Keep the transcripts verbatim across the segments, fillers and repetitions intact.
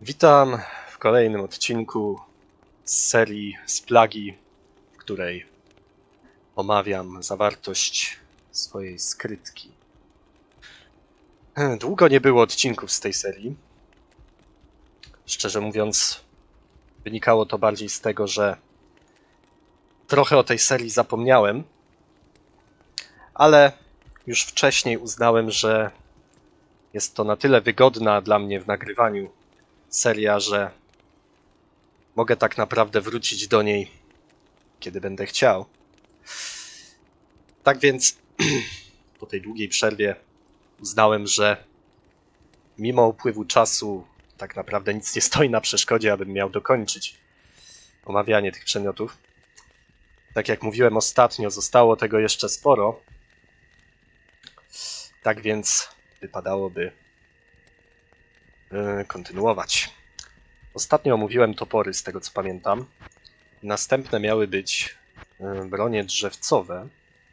Witam w kolejnym odcinku z serii z plagi, w której omawiam zawartość swojej skrytki. Długo nie było odcinków z tej serii. Szczerze mówiąc, wynikało to bardziej z tego, że trochę o tej serii zapomniałem, ale już wcześniej uznałem, że jest to na tyle wygodna dla mnie w nagrywaniu seria, że mogę tak naprawdę wrócić do niej, kiedy będę chciał. Tak więc po tej długiej przerwie uznałem, że mimo upływu czasu tak naprawdę nic nie stoi na przeszkodzie, abym miał dokończyć omawianie tych przedmiotów. Tak jak mówiłem ostatnio, zostało tego jeszcze sporo. Tak więc wypadałoby kontynuować. Ostatnio omówiłem topory, z tego co pamiętam. Następne miały być bronie drzewcowe.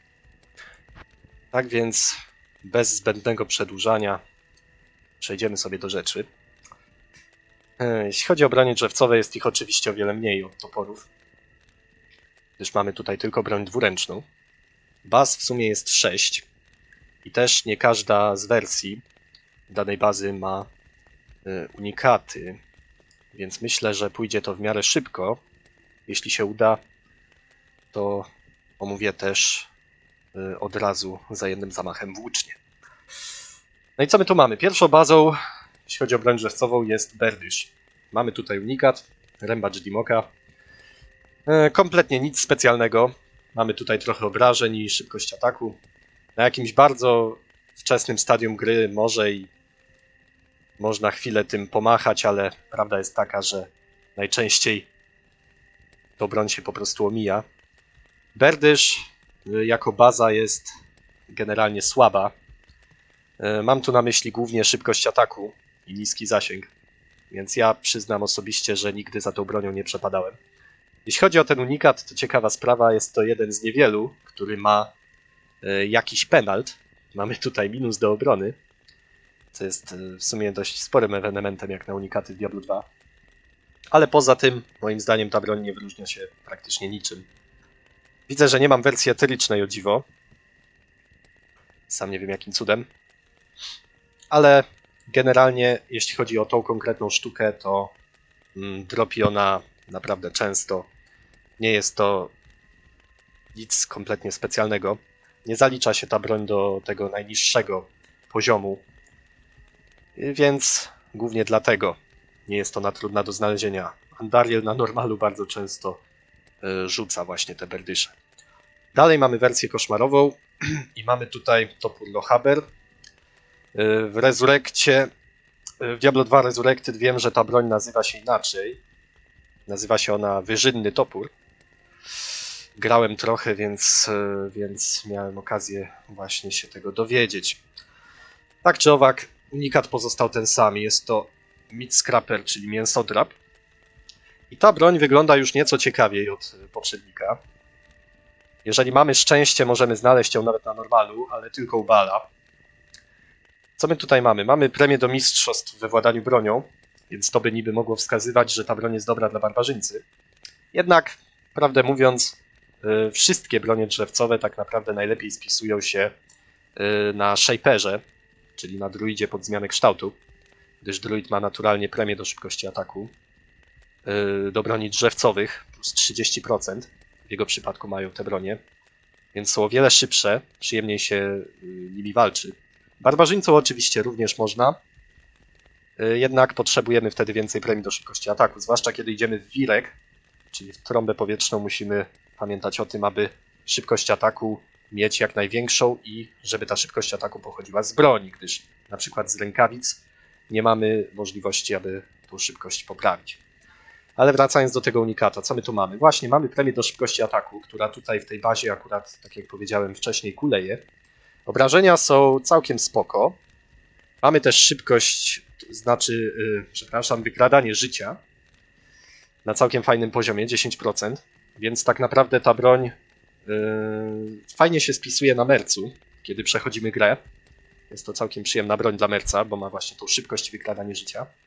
Tak więc bez zbędnego przedłużania przejdziemy sobie do rzeczy. Jeśli chodzi o bronie drzewcowe, jest ich oczywiście o wiele mniej od toporów, gdyż mamy tutaj tylko broń dwuręczną. Baz w sumie jest sześć i też nie każda z wersji danej bazy ma unikaty, więc myślę, że pójdzie to w miarę szybko. Jeśli się uda, to omówię też od razu za jednym zamachem włócznie. No i co my tu mamy? Pierwszą bazą, jeśli chodzi o broń drzewcową, jest Berdysz. Mamy tutaj unikat, rębacz Dimoka. Kompletnie nic specjalnego. Mamy tutaj trochę obrażeń i szybkość ataku. Na jakimś bardzo wczesnym stadium gry może i można chwilę tym pomachać, ale prawda jest taka, że najczęściej to broń się po prostu omija. Berdysz jako baza jest generalnie słaba. Mam tu na myśli głównie szybkość ataku i niski zasięg, więc ja przyznam osobiście, że nigdy za tą bronią nie przepadałem. Jeśli chodzi o ten unikat, to ciekawa sprawa, jest to jeden z niewielu, który ma jakiś penalt. Mamy tutaj minus do obrony, co jest w sumie dość sporym ewenementem jak na unikaty w Diablo dwa. Ale poza tym, moim zdaniem, ta broń nie wyróżnia się praktycznie niczym. Widzę, że nie mam wersji etyrycznej, o dziwo. Sam nie wiem jakim cudem. Ale generalnie, jeśli chodzi o tą konkretną sztukę, to mm, dropi ona naprawdę często. Nie jest to nic kompletnie specjalnego. Nie zalicza się ta broń do tego najniższego poziomu, więc głównie dlatego nie jest ona trudna do znalezienia. Andariel na normalu bardzo często y, rzuca właśnie te berdysze. Dalej mamy wersję koszmarową i mamy tutaj topór Lochaber. W Resurrekcie, w Diablo dwa Resurrected wiem, że ta broń nazywa się inaczej. Nazywa się ona Wyżynny Topór. Grałem trochę, więc, więc miałem okazję właśnie się tego dowiedzieć. Tak czy owak, unikat pozostał ten sam. Jest to Meat Scraper, czyli mięsodrap. I ta broń wygląda już nieco ciekawiej od poprzednika. Jeżeli mamy szczęście, możemy znaleźć ją nawet na normalu, ale tylko u Bala. Co my tutaj mamy? Mamy premię do mistrzostw we władaniu bronią, więc to by niby mogło wskazywać, że ta broń jest dobra dla barbarzyńcy. Jednak, prawdę mówiąc, wszystkie bronie drzewcowe tak naprawdę najlepiej spisują się na Shaperze, czyli na druidzie pod zmianę kształtu, gdyż druid ma naturalnie premię do szybkości ataku do broni drzewcowych plus trzydzieści procent. W jego przypadku mają te bronie, więc są o wiele szybsze, przyjemniej się nimi walczy. Barbarzyńcą oczywiście również można, jednak potrzebujemy wtedy więcej premii do szybkości ataku, zwłaszcza kiedy idziemy w wirek, czyli w trąbę powietrzną. Musimy pamiętać o tym, aby szybkość ataku mieć jak największą i żeby ta szybkość ataku pochodziła z broni, gdyż na przykład z rękawic nie mamy możliwości, aby tą szybkość poprawić. Ale wracając do tego unikata, co my tu mamy? Właśnie mamy premię do szybkości ataku, która tutaj w tej bazie akurat, tak jak powiedziałem wcześniej, kuleje. Obrażenia są całkiem spoko. Mamy też szybkość, znaczy, yy, przepraszam, wykradanie życia na całkiem fajnym poziomie, dziesięć procent, więc tak naprawdę ta broń yy, fajnie się spisuje na mercu, kiedy przechodzimy grę. Jest to całkiem przyjemna broń dla merca, bo ma właśnie tą szybkość i wykradanie życia.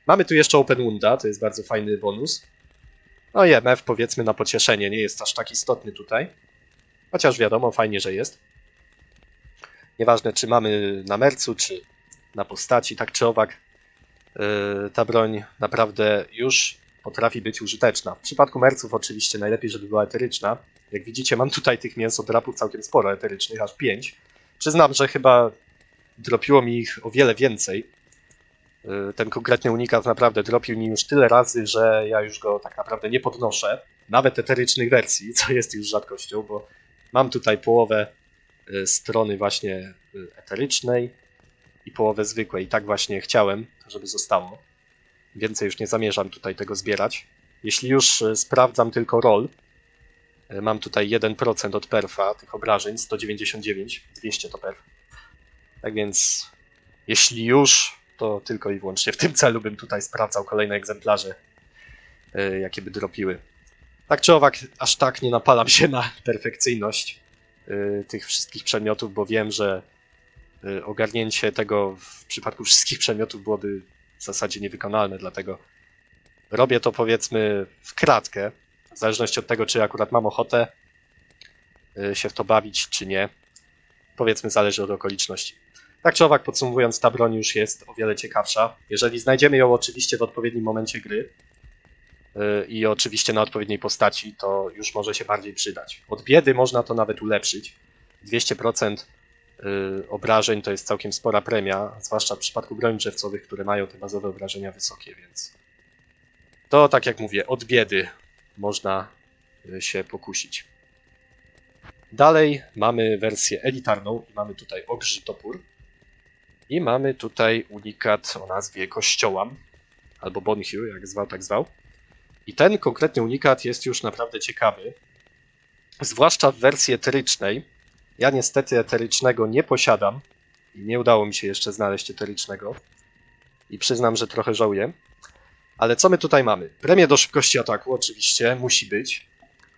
Mamy tu jeszcze Open Wounda, to jest bardzo fajny bonus. No i M F powiedzmy na pocieszenie, nie jest aż tak istotny tutaj. Chociaż wiadomo, fajnie, że jest. Nieważne czy mamy na mercu, czy na postaci, tak czy owak yy, ta broń naprawdę już potrafi być użyteczna. W przypadku merców oczywiście najlepiej, żeby była eteryczna. Jak widzicie, mam tutaj tych mięsodrapów całkiem sporo eterycznych, aż pięć. Przyznam, że chyba dropiło mi ich o wiele więcej. Yy, ten konkretny unikat naprawdę dropił mi już tyle razy, że ja już go tak naprawdę nie podnoszę. Nawet eterycznych wersji, co jest już rzadkością, bo mam tutaj połowę strony właśnie eterycznej i połowę zwykłej. I tak właśnie chciałem, żeby zostało. Więcej już nie zamierzam tutaj tego zbierać. Jeśli już sprawdzam tylko roll, mam tutaj jeden procent od perfa tych obrażeń, sto dziewięćdziesiąt dziewięć, dwieście to perf. Tak więc jeśli już, to tylko i wyłącznie w tym celu bym tutaj sprawdzał kolejne egzemplarze, jakie by dropiły. Tak czy owak, aż tak nie napalam się na perfekcyjność tych wszystkich przedmiotów, bo wiem, że ogarnięcie tego w przypadku wszystkich przedmiotów byłoby w zasadzie niewykonalne, dlatego robię to powiedzmy w kratkę, w zależności od tego, czy akurat mam ochotę się w to bawić, czy nie. Powiedzmy, zależy od okoliczności. Tak czy owak, podsumowując, ta broń już jest o wiele ciekawsza. Jeżeli znajdziemy ją oczywiście w odpowiednim momencie gry i oczywiście na odpowiedniej postaci, to już może się bardziej przydać. Od biedy można to nawet ulepszyć. dwieście procent obrażeń to jest całkiem spora premia, zwłaszcza w przypadku broni drzewcowych, które mają te bazowe obrażenia wysokie, więc to, tak jak mówię, od biedy można się pokusić. Dalej mamy wersję elitarną i mamy tutaj ogrzy topór i mamy tutaj unikat o nazwie Kościołam, albo Bonhue, jak zwał, tak zwał. I ten konkretny unikat jest już naprawdę ciekawy, zwłaszcza w wersji eterycznej. Ja niestety eterycznego nie posiadam i nie udało mi się jeszcze znaleźć eterycznego i przyznam, że trochę żałuję. Ale co my tutaj mamy? Premię do szybkości ataku oczywiście musi być,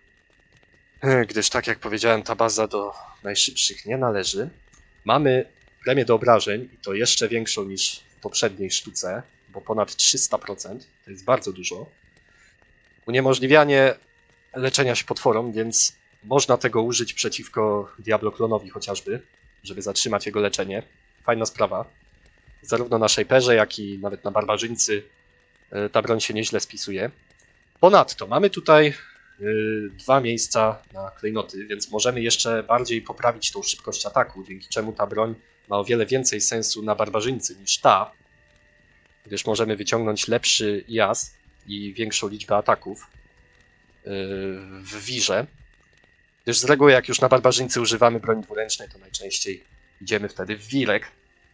gdyż tak jak powiedziałem, ta baza do najszybszych nie należy. Mamy premię do obrażeń i to jeszcze większą niż w poprzedniej sztuce, bo ponad trzysta procent, to jest bardzo dużo. Uniemożliwianie leczenia się potworom, więc można tego użyć przeciwko Diablo-klonowi chociażby, żeby zatrzymać jego leczenie. Fajna sprawa. Zarówno na Shaperze, jak i nawet na Barbarzyńcy ta broń się nieźle spisuje. Ponadto mamy tutaj yy, dwa miejsca na klejnoty, więc możemy jeszcze bardziej poprawić tą szybkość ataku, dzięki czemu ta broń ma o wiele więcej sensu na Barbarzyńcy niż ta, gdyż możemy wyciągnąć lepszy I A S i większą liczbę ataków yy, w wirze. Gdyż z reguły jak już na Barbarzyńcy używamy broni dwuręcznej, to najczęściej idziemy wtedy w wirek,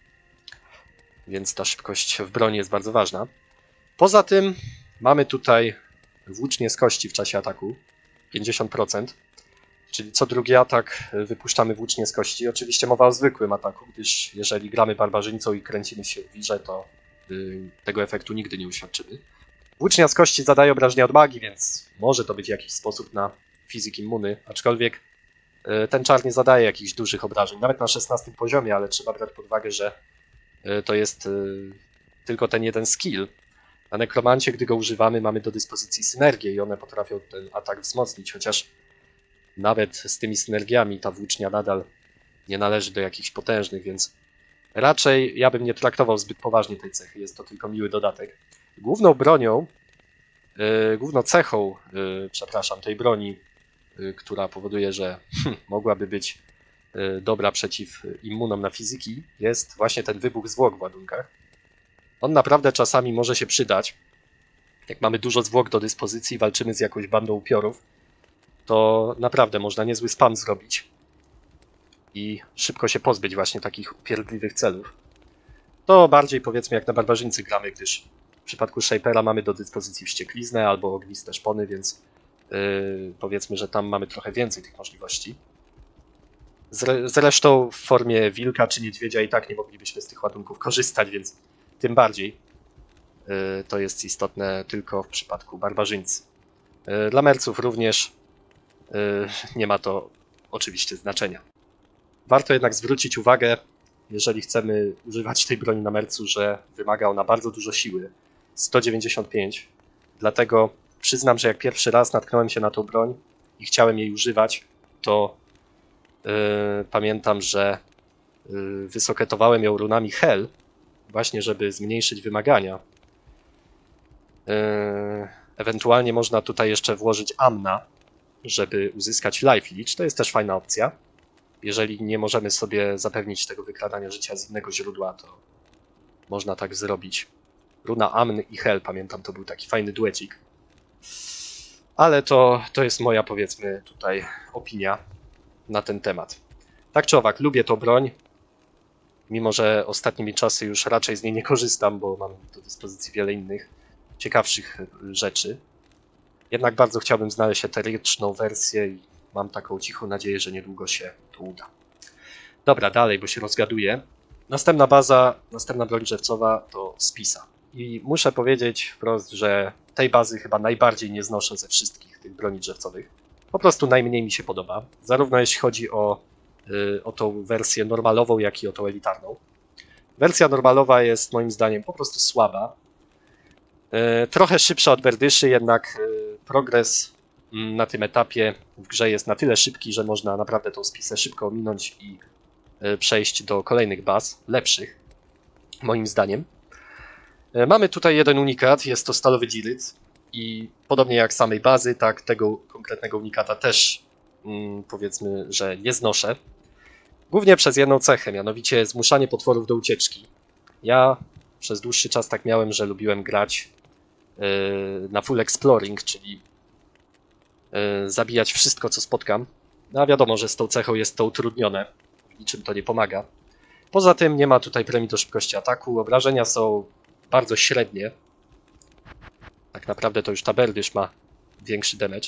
więc ta szybkość w broni jest bardzo ważna. Poza tym mamy tutaj włócznie z kości w czasie ataku, pięćdziesiąt procent, czyli co drugi atak wypuszczamy włócznie z kości. Oczywiście mowa o zwykłym ataku, gdyż jeżeli gramy barbarzyńcą i kręcimy się w wirze, to yy, tego efektu nigdy nie uświadczymy. Włócznia z kości zadaje obrażenia od magii, więc może to być jakiś sposób na fizyk immuny, aczkolwiek yy, ten czar nie zadaje jakichś dużych obrażeń, nawet na szesnastym poziomie, ale trzeba brać pod uwagę, że yy, to jest yy, tylko ten jeden skill. Na nekromancie, gdy go używamy, mamy do dyspozycji synergie i one potrafią ten atak wzmocnić, chociaż nawet z tymi synergiami ta włócznia nadal nie należy do jakichś potężnych, więc raczej ja bym nie traktował zbyt poważnie tej cechy, jest to tylko miły dodatek. Główną bronią, yy, główną cechą, yy, przepraszam, tej broni, yy, która powoduje, że hm, mogłaby być yy, dobra przeciw immunom na fizyki, jest właśnie ten wybuch zwłok w ładunkach. On naprawdę czasami może się przydać. Jak mamy dużo zwłok do dyspozycji, walczymy z jakąś bandą upiorów, to naprawdę można niezły spam zrobić i szybko się pozbyć właśnie takich upierdliwych celów. To bardziej powiedzmy jak na barbarzyńcy gramy, gdyż w przypadku Shapera mamy do dyspozycji wściekliznę albo ogniste szpony, więc yy, powiedzmy, że tam mamy trochę więcej tych możliwości. Zre zresztą w formie wilka czy niedźwiedzia i tak nie moglibyśmy z tych ładunków korzystać, więc tym bardziej yy, to jest istotne tylko w przypadku barbarzyńcy. Yy, dla merców również yy, nie ma to oczywiście znaczenia. Warto jednak zwrócić uwagę, jeżeli chcemy używać tej broni na mercu, że wymaga ona bardzo dużo siły. sto dziewięćdziesiąt pięć. Dlatego przyznam, że jak pierwszy raz natknąłem się na tą broń i chciałem jej używać, to yy, pamiętam, że yy, wysoketowałem ją runami Hell, właśnie żeby zmniejszyć wymagania. Yy, ewentualnie można tutaj jeszcze włożyć Amna, żeby uzyskać Life Leech. To jest też fajna opcja. Jeżeli nie możemy sobie zapewnić tego wykradania życia z innego źródła, to można tak zrobić. Runa Amn i Hell, pamiętam, to był taki fajny duecik. Ale to, to jest moja, powiedzmy, tutaj opinia na ten temat. Tak czy owak, lubię tą broń, mimo że ostatnimi czasy już raczej z niej nie korzystam, bo mam do dyspozycji wiele innych ciekawszych rzeczy. Jednak bardzo chciałbym znaleźć eteryczną wersję i mam taką cichą nadzieję, że niedługo się to uda. Dobra, dalej, bo się rozgaduję. Następna baza, następna broń drzewcowa to Spisa. I muszę powiedzieć wprost, że tej bazy chyba najbardziej nie znoszę ze wszystkich tych broni drzewcowych. Po prostu najmniej mi się podoba. Zarówno jeśli chodzi o, yy, o tą wersję normalową, jak i o tą elitarną. Wersja normalowa jest moim zdaniem po prostu słaba. Yy, trochę szybsza od berdyszy, jednak yy, progres yy, na tym etapie w grze jest na tyle szybki, że można naprawdę tą Spisę szybko ominąć i yy, przejść do kolejnych baz, lepszych, moim zdaniem. Mamy tutaj jeden unikat, jest to stalowy dziryt i podobnie jak samej bazy, tak tego konkretnego unikata też mm, powiedzmy, że nie znoszę. Głównie przez jedną cechę, mianowicie zmuszanie potworów do ucieczki. Ja przez dłuższy czas tak miałem, że lubiłem grać yy, na full exploring, czyli yy, zabijać wszystko, co spotkam. No a wiadomo, że z tą cechą jest to utrudnione, niczym to nie pomaga. Poza tym nie ma tutaj premii do szybkości ataku, obrażenia są bardzo średnie. Tak naprawdę to już ta berdysz ma większy damage.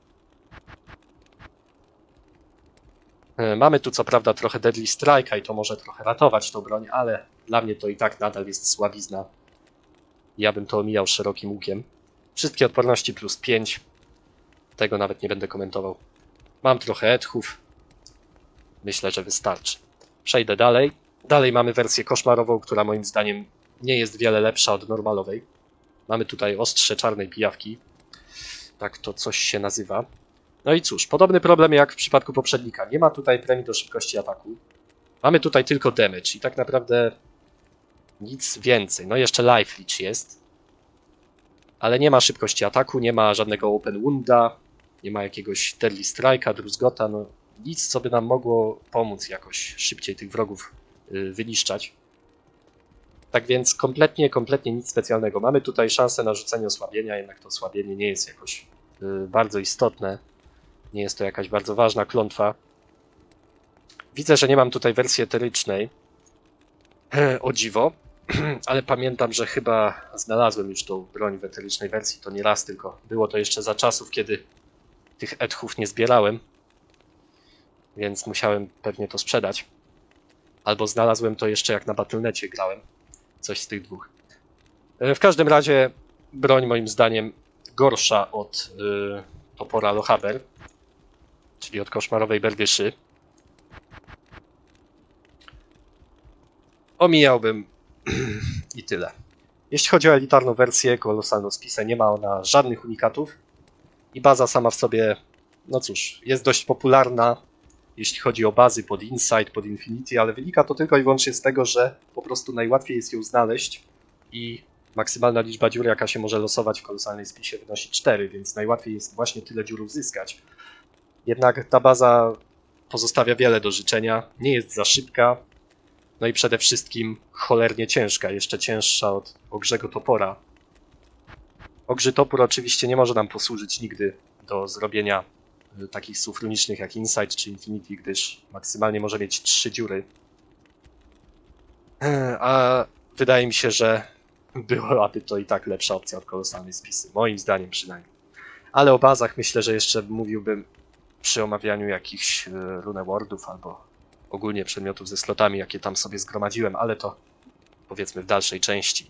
Mamy tu co prawda trochę Deadly Strike'a i to może trochę ratować tą broń, ale dla mnie to i tak nadal jest słabizna. Ja bym to omijał szerokim łukiem. Wszystkie odporności plus pięć. Tego nawet nie będę komentował. Mam trochę edchów. Myślę, że wystarczy. Przejdę dalej. Dalej mamy wersję koszmarową, która moim zdaniem nie jest wiele lepsza od normalowej. Mamy tutaj ostrze czarnej pijawki. Tak to coś się nazywa. No i cóż, podobny problem jak w przypadku poprzednika. Nie ma tutaj premii do szybkości ataku. Mamy tutaj tylko damage i tak naprawdę nic więcej. No jeszcze life leech jest. Ale nie ma szybkości ataku, nie ma żadnego open wounda, nie ma jakiegoś deadly strike'a, druzgota. No nic, co by nam mogło pomóc jakoś szybciej tych wrogów yy, wyniszczać. Tak więc kompletnie, kompletnie nic specjalnego. Mamy tutaj szansę na rzucenie osłabienia, jednak to osłabienie nie jest jakoś yy, bardzo istotne. Nie jest to jakaś bardzo ważna klątwa. Widzę, że nie mam tutaj wersji eterycznej. O dziwo. Ale pamiętam, że chyba znalazłem już tą broń w eterycznej wersji. To nie raz, tylko było to jeszcze za czasów, kiedy tych edchów nie zbierałem. Więc musiałem pewnie to sprzedać. Albo znalazłem to jeszcze jak na Battle dot necie grałem. Coś z tych dwóch. W każdym razie broń moim zdaniem gorsza od yy, topora Lochaber, czyli od koszmarowej berdyszy. Omijałbym i tyle. Jeśli chodzi o elitarną wersję, kolosalną spisę, nie ma ona żadnych unikatów i baza sama w sobie, no cóż, jest dość popularna, jeśli chodzi o bazy pod Insight, pod Infinity, ale wynika to tylko i wyłącznie z tego, że po prostu najłatwiej jest ją znaleźć i maksymalna liczba dziur, jaka się może losować w kolosalnej spisie, wynosi cztery, więc najłatwiej jest właśnie tyle dziur uzyskać. Jednak ta baza pozostawia wiele do życzenia, nie jest za szybka, no i przede wszystkim cholernie ciężka, jeszcze cięższa od ogrzego topora. Ogrzy topór oczywiście nie może nam posłużyć nigdy do zrobienia takich słów runicznych jak Insight czy Infinity, gdyż maksymalnie może mieć trzy dziury. A wydaje mi się, że byłaby to i tak lepsza opcja od kolosalnej spisy, moim zdaniem przynajmniej. Ale o bazach myślę, że jeszcze mówiłbym przy omawianiu jakichś runewordów albo ogólnie przedmiotów ze slotami, jakie tam sobie zgromadziłem, ale to powiedzmy w dalszej części.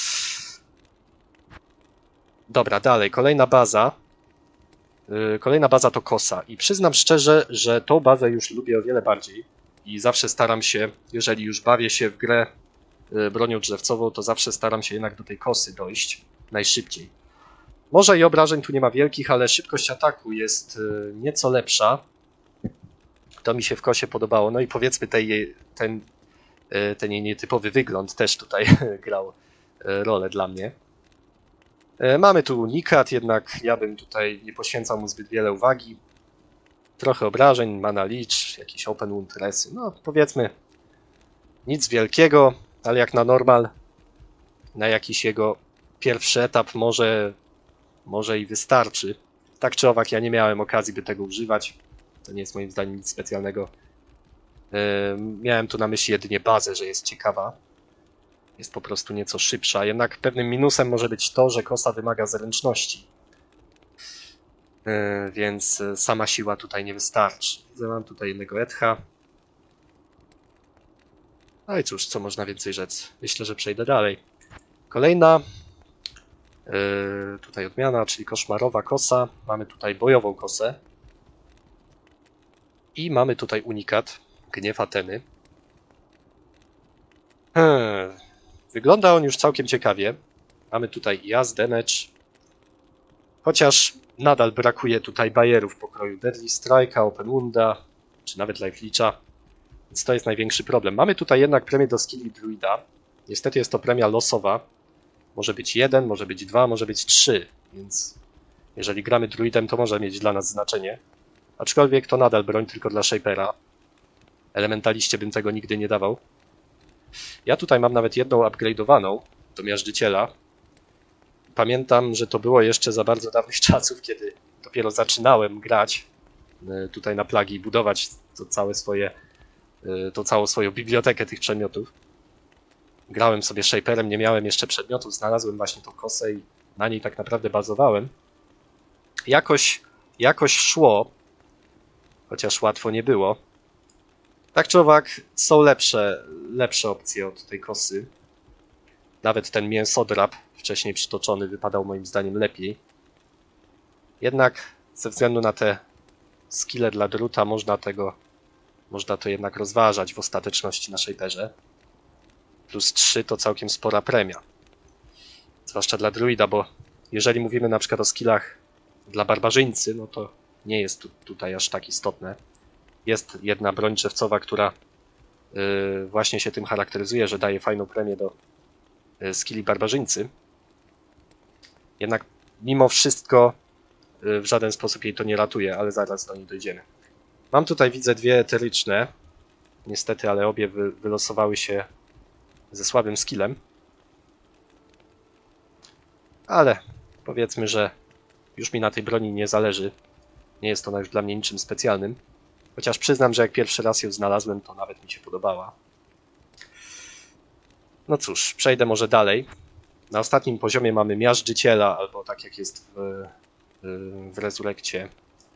Dobra, dalej, kolejna baza. Yy, kolejna baza to Kosa i przyznam szczerze, że tą bazę już lubię o wiele bardziej i zawsze staram się, jeżeli już bawię się w grę bronią drzewcową, to zawsze staram się jednak do tej kosy dojść najszybciej. Może i obrażeń tu nie ma wielkich, ale szybkość ataku jest nieco lepsza. To mi się w kosie podobało. No i powiedzmy tej, ten, ten jej nietypowy wygląd też tutaj grał rolę dla mnie. Mamy tu unikat, jednak ja bym tutaj nie poświęcał mu zbyt wiele uwagi. Trochę obrażeń, mana leech, jakiś open wound resy. No powiedzmy nic wielkiego, ale jak na normal, na jakiś jego pierwszy etap może, może i wystarczy. Tak czy owak ja nie miałem okazji, by tego używać. To nie jest moim zdaniem nic specjalnego. Yy, miałem tu na myśli jedynie bazę, że jest ciekawa. Jest po prostu nieco szybsza. Jednak pewnym minusem może być to, że kosa wymaga zręczności. Yy, więc sama siła tutaj nie wystarczy. Mam tutaj jednego Edha. No i cóż, co można więcej rzec? Myślę, że przejdę dalej. Kolejna yy, tutaj odmiana, czyli koszmarowa kosa. Mamy tutaj bojową kosę. I mamy tutaj unikat, gniew Ateny. Hmm. Wygląda on już całkiem ciekawie. Mamy tutaj jazd, damage. Chociaż nadal brakuje tutaj bajerów pokroju Deadly Strike'a, Open Wounda, czy nawet Life Leecha. Więc to jest największy problem. Mamy tutaj jednak premię do skilli druida. Niestety jest to premia losowa. Może być jeden, może być dwa, może być trzy. Więc jeżeli gramy druidem, to może mieć dla nas znaczenie. Aczkolwiek to nadal broń tylko dla Shapera. Elementaliście bym tego nigdy nie dawał. Ja tutaj mam nawet jedną upgrade'owaną do miażdżyciela. Pamiętam, że to było jeszcze za bardzo dawnych czasów, kiedy dopiero zaczynałem grać tutaj na plagi i budować to całe swoje, to całą swoją bibliotekę tych przedmiotów. Grałem sobie Shaperem, nie miałem jeszcze przedmiotów, znalazłem właśnie tą kosę i na niej tak naprawdę bazowałem. Jakoś, jakoś szło, chociaż łatwo nie było. Tak czy owak są lepsze, lepsze opcje od tej kosy. Nawet ten mięsodrap wcześniej przytoczony wypadał moim zdaniem lepiej. Jednak ze względu na te skille dla druta można tego, można to jednak rozważać w ostateczności na Shaperze. Plus trzy to całkiem spora premia. Zwłaszcza dla druida, bo jeżeli mówimy na przykład o skillach dla barbarzyńcy, no to nie jest tu, tutaj aż tak istotne. Jest jedna broń drzewcowa, która yy, właśnie się tym charakteryzuje, że daje fajną premię do yy, skilli barbarzyńcy. Jednak mimo wszystko yy, w żaden sposób jej to nie ratuje, ale zaraz do niej dojdziemy. Mam tutaj, widzę, dwie eteryczne. Niestety, ale obie wy, wylosowały się ze słabym skillem. Ale powiedzmy, że już mi na tej broni nie zależy. Nie jest ona już dla mnie niczym specjalnym. Chociaż przyznam, że jak pierwszy raz ją znalazłem, to nawet mi się podobała. No cóż, przejdę może dalej. Na ostatnim poziomie mamy miażdżyciela, albo tak jak jest w, w Rezurekcie.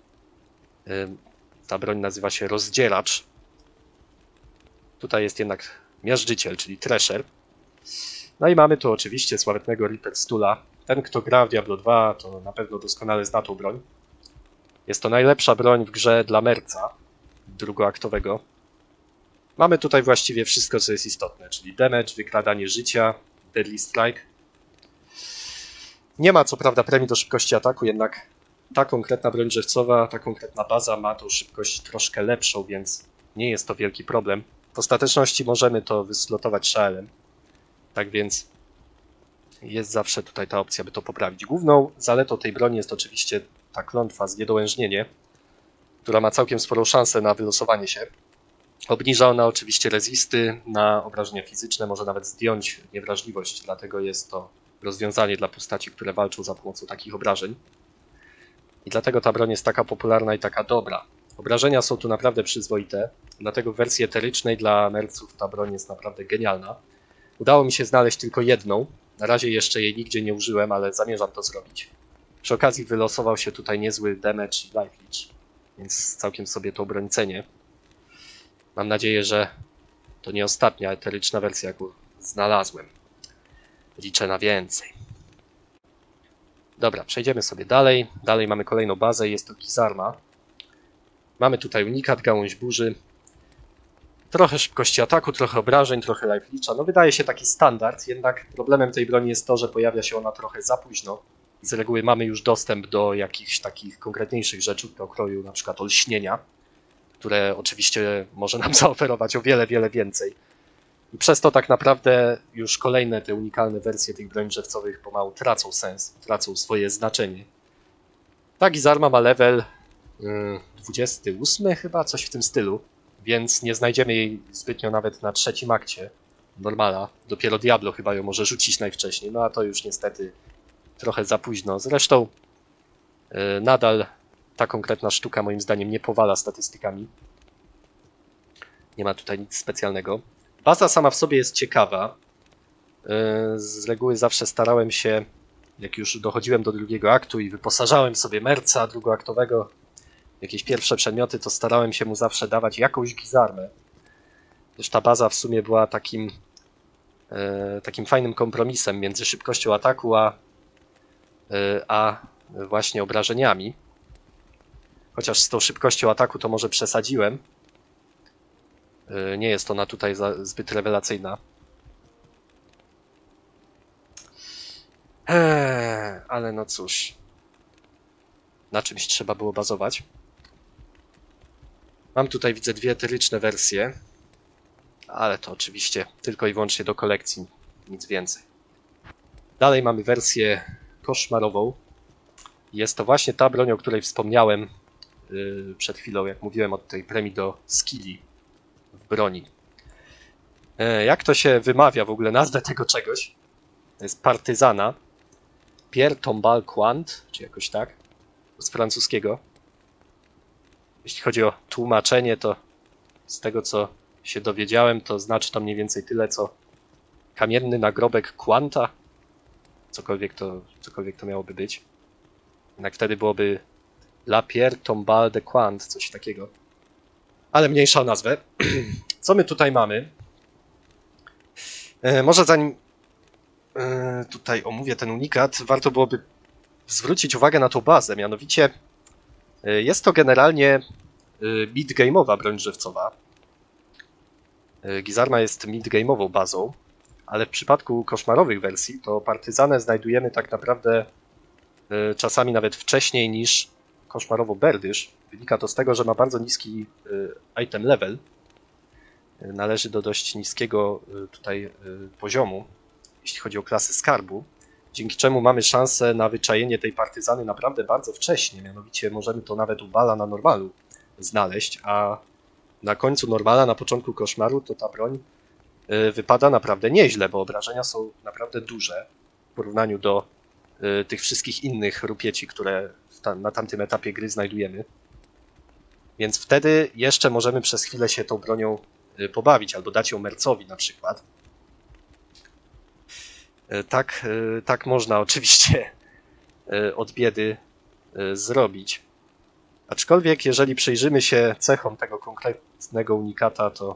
Ta broń nazywa się rozdzieracz. Tutaj jest jednak miażdżyciel, czyli Thresher. No i mamy tu oczywiście sławetnego Reaper Stula. Ten, kto gra w Diablo dwa, to na pewno doskonale zna tą broń. Jest to najlepsza broń w grze dla merca drugoaktowego. Mamy tutaj właściwie wszystko, co jest istotne, czyli damage, wykradanie życia, Deadly Strike. Nie ma co prawda premii do szybkości ataku, jednak ta konkretna broń drzewcowa, ta konkretna baza ma tą szybkość troszkę lepszą, więc nie jest to wielki problem. W ostateczności możemy to wyslotować Shaelem. Tak więc jest zawsze tutaj ta opcja, by to poprawić. Główną zaletą tej broni jest oczywiście ta klątwa, zniedołężnienie, która ma całkiem sporą szansę na wylosowanie się. Obniża ona oczywiście rezisty na obrażenia fizyczne, może nawet zdjąć niewrażliwość, dlatego jest to rozwiązanie dla postaci, które walczą za pomocą takich obrażeń. I dlatego ta broń jest taka popularna i taka dobra. Obrażenia są tu naprawdę przyzwoite, dlatego w wersji eterycznej dla merców ta broń jest naprawdę genialna. Udało mi się znaleźć tylko jedną, na razie jeszcze jej nigdzie nie użyłem, ale zamierzam to zrobić. Przy okazji wylosował się tutaj niezły damage i life leech, więc całkiem sobie tą broń cenię. Mam nadzieję, że to nie ostatnia eteryczna wersja, jaką znalazłem. Liczę na więcej. Dobra, przejdziemy sobie dalej. Dalej mamy kolejną bazę, jest to Gizarma. Mamy tutaj unikat, gałąź burzy. Trochę szybkości ataku, trochę obrażeń, trochę life leecha. No wydaje się taki standard, jednak problemem tej broni jest to, że pojawia się ona trochę za późno. Z reguły mamy już dostęp do jakichś takich konkretniejszych rzeczy, do kroju na przykład olśnienia, które oczywiście może nam zaoferować o wiele, wiele więcej. I przez to tak naprawdę już kolejne te unikalne wersje tych broni drzewcowych pomału tracą sens, tracą swoje znaczenie. Ta Gizarma ma level yy, dwudziesty ósmy chyba, coś w tym stylu, więc nie znajdziemy jej zbytnio nawet na trzecim akcie normala. Dopiero Diablo chyba ją może rzucić najwcześniej, no a to już niestety trochę za późno. Zresztą yy, nadal ta konkretna sztuka moim zdaniem nie powala statystykami. Nie ma tutaj nic specjalnego. Baza sama w sobie jest ciekawa. Z reguły zawsze starałem się, jak już dochodziłem do drugiego aktu i wyposażałem sobie merca drugoaktowego, jakieś pierwsze przedmioty, to starałem się mu zawsze dawać jakąś gizarmę. Gdyż ta baza w sumie była takim, takim fajnym kompromisem między szybkością ataku a, a właśnie obrażeniami. Chociaż z tą szybkością ataku to może przesadziłem. Nie jest ona tutaj zbyt rewelacyjna. Eee, ale no cóż. Na czymś trzeba było bazować. Mam tutaj, widzę, dwie etyryczne wersje. Ale to oczywiście tylko i wyłącznie do kolekcji. Nic więcej. Dalej mamy wersję koszmarową. Jest to właśnie ta broń, o której wspomniałem yy, przed chwilą, jak mówiłem o tej premii do skilli w broni. Jak to się wymawia w ogóle nazwę tego czegoś? To jest partyzana. Pierre Tombal Quant, czy jakoś tak, z francuskiego. Jeśli chodzi o tłumaczenie, to z tego co się dowiedziałem, to znaczy to mniej więcej tyle, co kamienny nagrobek Quanta. Cokolwiek to, cokolwiek to miałoby być. Jednak wtedy byłoby La Pierre Tombal de Quant, coś takiego. Ale mniejsza o nazwę. Co my tutaj mamy? E, może zanim e, tutaj omówię ten unikat, warto byłoby zwrócić uwagę na tą bazę. Mianowicie e, jest to generalnie e, mid-game'owa broń drzewcowa. E, Gizarma jest mid-game'ową bazą, ale w przypadku koszmarowych wersji to partyzanę znajdujemy tak naprawdę e, czasami nawet wcześniej niż koszmarowo berdysz. Wynika to z tego, że ma bardzo niski e, item level. Należy do dość niskiego tutaj poziomu, jeśli chodzi o klasy skarbu, dzięki czemu mamy szansę na wyczajenie tej partyzany naprawdę bardzo wcześnie, mianowicie możemy to nawet u Bala na normalu znaleźć, a na końcu normala, na początku koszmaru, to ta broń wypada naprawdę nieźle, bo obrażenia są naprawdę duże w porównaniu do tych wszystkich innych rupieci, które na tamtym etapie gry znajdujemy. Więc wtedy jeszcze możemy przez chwilę się tą bronią pobawić, albo dać ją mercowi na przykład. Tak, tak można oczywiście od biedy zrobić. Aczkolwiek jeżeli przyjrzymy się cechom tego konkretnego unikata, to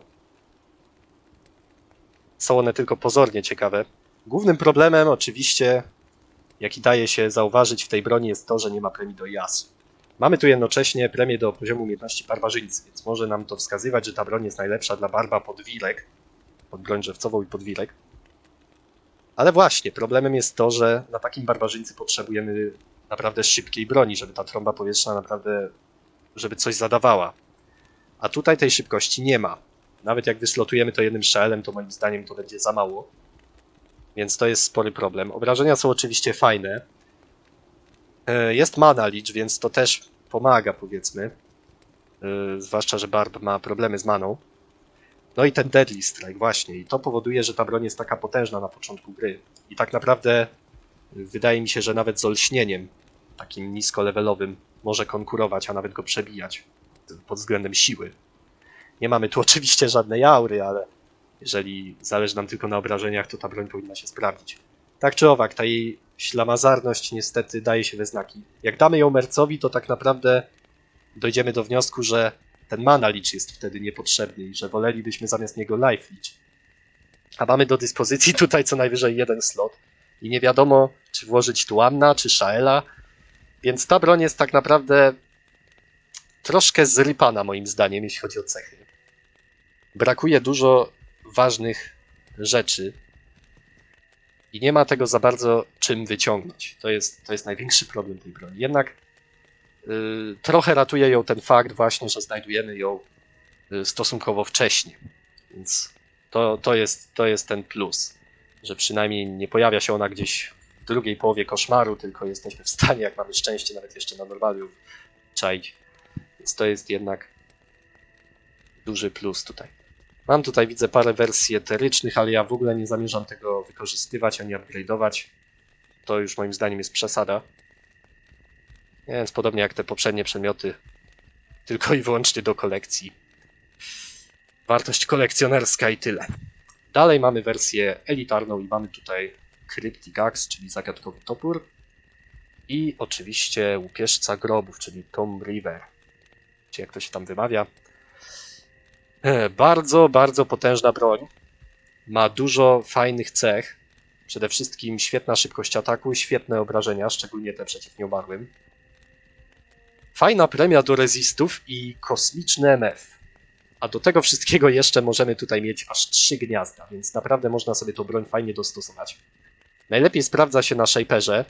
są one tylko pozornie ciekawe. Głównym problemem oczywiście, jaki daje się zauważyć w tej broni, jest to, że nie ma premii do jasu. Mamy tu jednocześnie premię do poziomu umiejętności barbarzyńcy, więc może nam to wskazywać, że ta broń jest najlepsza dla barba pod wilek, pod broń drzewcową i pod wilek. Ale właśnie, problemem jest to, że na takim barbarzyńcy potrzebujemy naprawdę szybkiej broni, żeby ta trąba powietrzna naprawdę, żeby coś zadawała. A tutaj tej szybkości nie ma. Nawet jak wyslotujemy to jednym szelem, to moim zdaniem to będzie za mało. Więc to jest spory problem. Obrażenia są oczywiście fajne. Jest mana leech, więc to też pomaga, powiedzmy. Zwłaszcza, że barb ma problemy z maną. No i ten Deadly Strike właśnie. I to powoduje, że ta broń jest taka potężna na początku gry. I tak naprawdę wydaje mi się, że nawet z olśnieniem takim nisko-levelowym może konkurować, a nawet go przebijać pod względem siły. Nie mamy tu oczywiście żadnej aury, ale jeżeli zależy nam tylko na obrażeniach, to ta broń powinna się sprawdzić. Tak czy owak, ta jej ślamazarność niestety daje się we znaki. Jak damy ją mercowi, to tak naprawdę dojdziemy do wniosku, że ten mana leech jest wtedy niepotrzebny i że wolelibyśmy zamiast niego life leech. A mamy do dyspozycji tutaj co najwyżej jeden slot i nie wiadomo, czy włożyć tu Anna, czy Shaela, więc ta broń jest tak naprawdę troszkę zrypana moim zdaniem, jeśli chodzi o cechy. brakuje dużo ważnych rzeczy i nie ma tego za bardzo czym wyciągnąć. To jest, to jest największy problem tej broni. Jednak yy, trochę ratuje ją ten fakt właśnie, że znajdujemy ją yy, stosunkowo wcześnie. Więc to, to, jest, to jest ten plus, że przynajmniej nie pojawia się ona gdzieś w drugiej połowie koszmaru, tylko jesteśmy w stanie, jak mamy szczęście, nawet jeszcze na normalu czaić. Więc to jest jednak duży plus tutaj. Mam tutaj, widzę, parę wersji eterycznych, ale ja w ogóle nie zamierzam tego wykorzystywać ani upgrade'ować. To już moim zdaniem jest przesada. Więc podobnie jak te poprzednie przedmioty, tylko i wyłącznie do kolekcji. Wartość kolekcjonerska i tyle. Dalej mamy wersję elitarną i mamy tutaj Cryptic Axe, czyli zagadkowy topór. I oczywiście łupieżca grobów, czyli Tomb Raider. Czy jak to się tam wymawia. Bardzo, bardzo potężna broń. Ma dużo fajnych cech. Przede wszystkim świetna szybkość ataku, świetne obrażenia, szczególnie te przeciw nieumarłym. Fajna premia do resistów i kosmiczny M F. A do tego wszystkiego jeszcze możemy tutaj mieć aż trzy gniazda, więc naprawdę można sobie tą broń fajnie dostosować. Najlepiej sprawdza się na Shaperze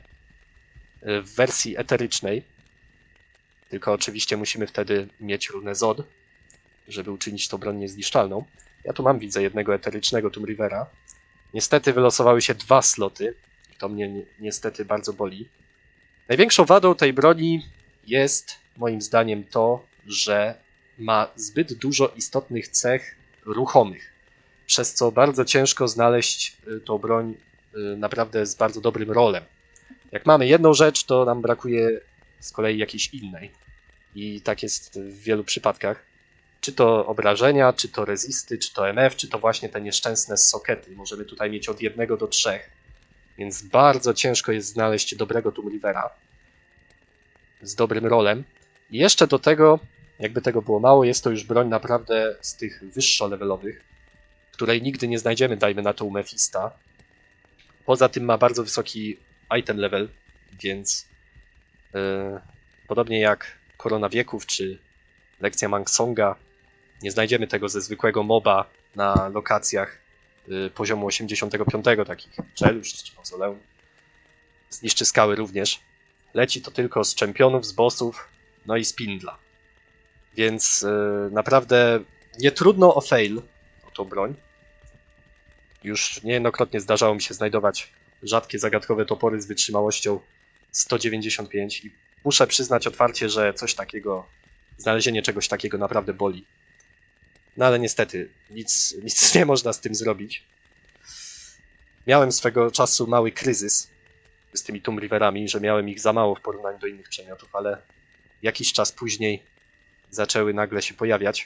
w wersji eterycznej. Tylko oczywiście musimy wtedy mieć runę Zod, żeby uczynić tą broń niezniszczalną. Ja tu mam, widzę, jednego eterycznego Tomb Raidera. Niestety wylosowały się dwa sloty. I to mnie ni niestety bardzo boli. Największą wadą tej broni jest, moim zdaniem, to, że ma zbyt dużo istotnych cech ruchomych. Przez co bardzo ciężko znaleźć tą broń naprawdę z bardzo dobrym rolem. Jak mamy jedną rzecz, to nam brakuje z kolei jakiejś innej. I tak jest w wielu przypadkach. Czy to obrażenia, czy to resisty, czy to M F, czy to właśnie te nieszczęsne sokety. Możemy tutaj mieć od jednego do trzech. Więc bardzo ciężko jest znaleźć dobrego Tomb Raidera z dobrym rolem. I jeszcze do tego, jakby tego było mało, jest to już broń naprawdę z tych wyższo-levelowych, której nigdy nie znajdziemy, dajmy na to u Mephista. Poza tym ma bardzo wysoki item level, więc yy, podobnie jak Korona Wieków czy Lekcja Mangsonga, nie znajdziemy tego ze zwykłego moba na lokacjach yy, poziomu osiemdziesiątego piątego, takich Czelusz czy Mauzoleum. Zniszczy skały również. Leci to tylko z czempionów, z bossów, no i z Pindla. Więc yy, naprawdę nie trudno o fail, o tą broń. Już niejednokrotnie zdarzało mi się znajdować rzadkie zagadkowe topory z wytrzymałością sto dziewięćdziesiąt pięć i muszę przyznać otwarcie, że coś takiego, znalezienie czegoś takiego naprawdę boli. No ale niestety, nic, nic nie można z tym zrobić. Miałem swego czasu mały kryzys z tymi Tomb Raiderami, że miałem ich za mało w porównaniu do innych przedmiotów, ale jakiś czas później zaczęły nagle się pojawiać.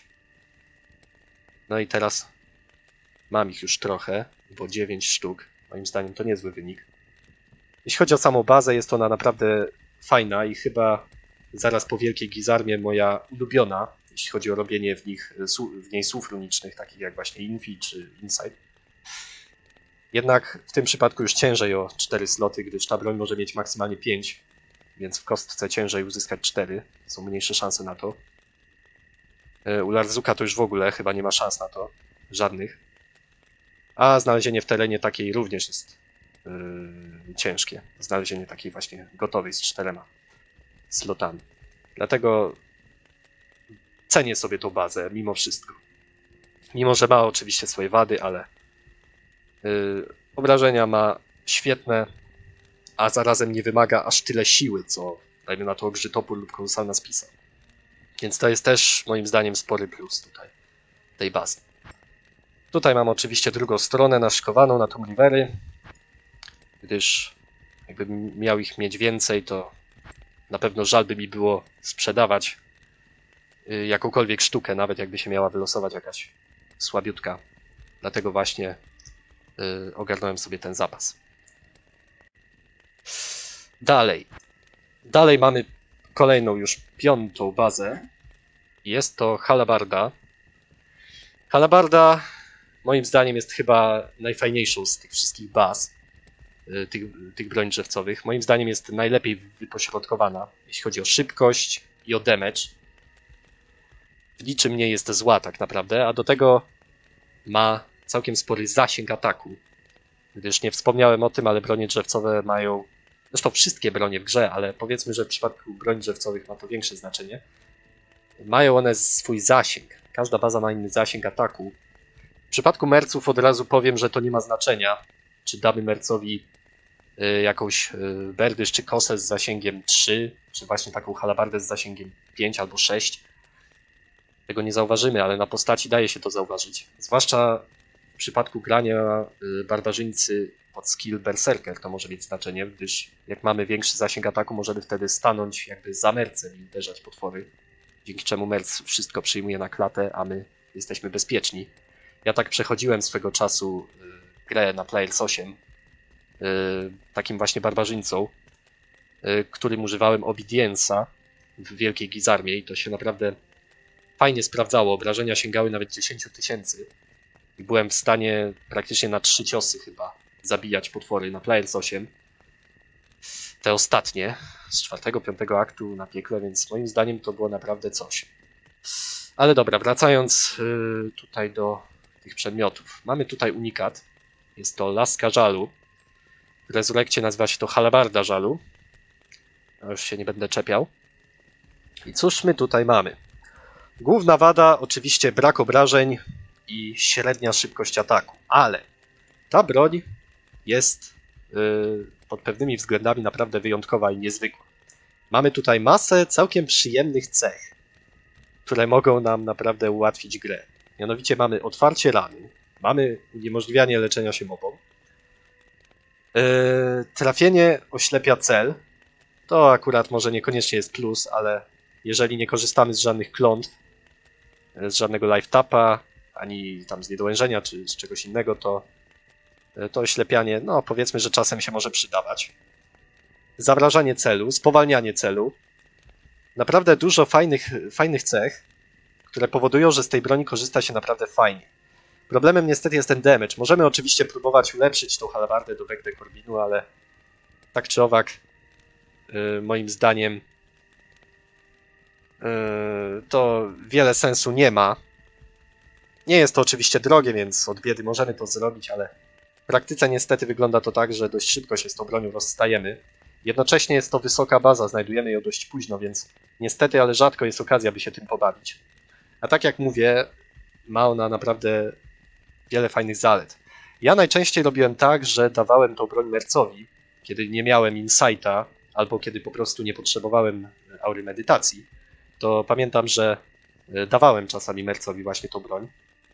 No i teraz mam ich już trochę, bo dziewięć sztuk. Moim zdaniem to niezły wynik. Jeśli chodzi o samą bazę, jest ona naprawdę fajna i chyba zaraz po Wielkiej Gizarmie moja ulubiona, jeśli chodzi o robienie w, nich, w niej słów runicznych, takich jak właśnie Infi czy Insight. Jednak w tym przypadku już ciężej o cztery sloty, gdyż ta broń może mieć maksymalnie pięć, więc w kostce ciężej uzyskać cztery. Są mniejsze szanse na to. U Larzuka to już w ogóle chyba nie ma szans na to. Żadnych. A znalezienie w terenie takiej również jest yy, ciężkie. Znalezienie takiej właśnie gotowej z czterema slotami. Dlatego cenię sobie tą bazę mimo wszystko. Mimo że ma oczywiście swoje wady, ale yy, obrażenia ma świetne, a zarazem nie wymaga aż tyle siły, co dajmy na to ogrzy topór lub kolosalna spisa. Więc to jest też moim zdaniem spory plus tutaj tej bazy. Tutaj mam oczywiście drugą stronę naszkowaną na Tomb Raidery, gdyż jakbym miał ich mieć więcej, to na pewno żal by mi było sprzedawać jakąkolwiek sztukę, nawet jakby się miała wylosować jakaś słabiutka. Dlatego właśnie yy, ogarnąłem sobie ten zapas. Dalej. Dalej mamy kolejną już piątą bazę. Jest to halabarda. Halabarda moim zdaniem jest chyba najfajniejszą z tych wszystkich baz, tych, tych broń drzewcowych. Moim zdaniem jest najlepiej wypośrodkowana, jeśli chodzi o szybkość i o damage. W niczym nie jest zła tak naprawdę, a do tego ma całkiem spory zasięg ataku. Gdyż nie wspomniałem o tym, ale bronie drzewcowe mają... Zresztą wszystkie bronie w grze, ale powiedzmy, że w przypadku broni drzewcowych ma to większe znaczenie. Mają one swój zasięg. Każda baza ma inny zasięg ataku. W przypadku merców od razu powiem, że to nie ma znaczenia, czy damy mercowi y, jakąś y, berdysz czy kosę z zasięgiem trzy, czy właśnie taką halabardę z zasięgiem pięć albo sześć. Tego nie zauważymy, ale na postaci daje się to zauważyć. Zwłaszcza w przypadku grania y, barbarzyńcy pod skill berserker to może mieć znaczenie, gdyż jak mamy większy zasięg ataku, możemy wtedy stanąć jakby za mercem i uderzać potwory, dzięki czemu merc wszystko przyjmuje na klatę, a my jesteśmy bezpieczni. Ja tak przechodziłem swego czasu y, grę na Players osiem, y, takim właśnie barbarzyńcą, y, którym używałem Obedience'a w Wielkiej Gizarmie i to się naprawdę fajnie sprawdzało. Obrażenia sięgały nawet dziesięć tysięcy i byłem w stanie praktycznie na trzy ciosy chyba zabijać potwory na Players osiem. Te ostatnie z czwartego, piątego aktu na piekle, więc moim zdaniem to było naprawdę coś. Ale dobra, wracając y, tutaj do tych przedmiotów. Mamy tutaj unikat. Jest to laska żalu. W Rezurekcie nazywa się to halabarda żalu. Ja już się nie będę czepiał. I cóż my tutaj mamy? Główna wada oczywiście brak obrażeń i średnia szybkość ataku. Ale ta broń jest y, pod pewnymi względami naprawdę wyjątkowa i niezwykła. Mamy tutaj masę całkiem przyjemnych cech, które mogą nam naprawdę ułatwić grę. Mianowicie mamy otwarcie rany, mamy uniemożliwianie leczenia się mobom, yy, trafienie oślepia cel, to akurat może niekoniecznie jest plus, ale jeżeli nie korzystamy z żadnych klątw, z żadnego life tapa, ani tam z niedołężenia, czy z czegoś innego, to to oślepianie, no powiedzmy, że czasem się może przydawać. Zamrażanie celu, spowalnianie celu. Naprawdę dużo fajnych, fajnych cech, które powodują, że z tej broni korzysta się naprawdę fajnie. Problemem niestety jest ten damage. Możemy oczywiście próbować ulepszyć tą halabardę do Weg de Corbinu, ale tak czy owak, yy, moim zdaniem yy, to wiele sensu nie ma. Nie jest to oczywiście drogie, więc od biedy możemy to zrobić, ale w praktyce niestety wygląda to tak, że dość szybko się z tą bronią rozstajemy. Jednocześnie jest to wysoka baza, znajdujemy ją dość późno, więc niestety, ale rzadko jest okazja, by się tym pobawić. A tak jak mówię, ma ona naprawdę wiele fajnych zalet. Ja najczęściej robiłem tak, że dawałem tą broń mercowi, kiedy nie miałem insighta, albo kiedy po prostu nie potrzebowałem aury medytacji, to pamiętam, że dawałem czasami mercowi właśnie tą broń.